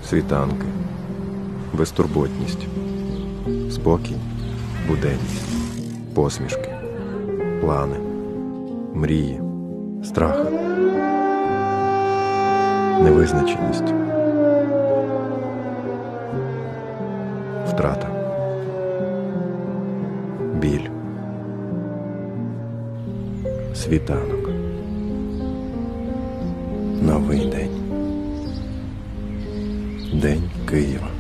світанки, безтурботність, спокій, буденність, посмішки, плани, мрії, страх, невизначеність, втрата, біль, світанок, новий день, День Києва.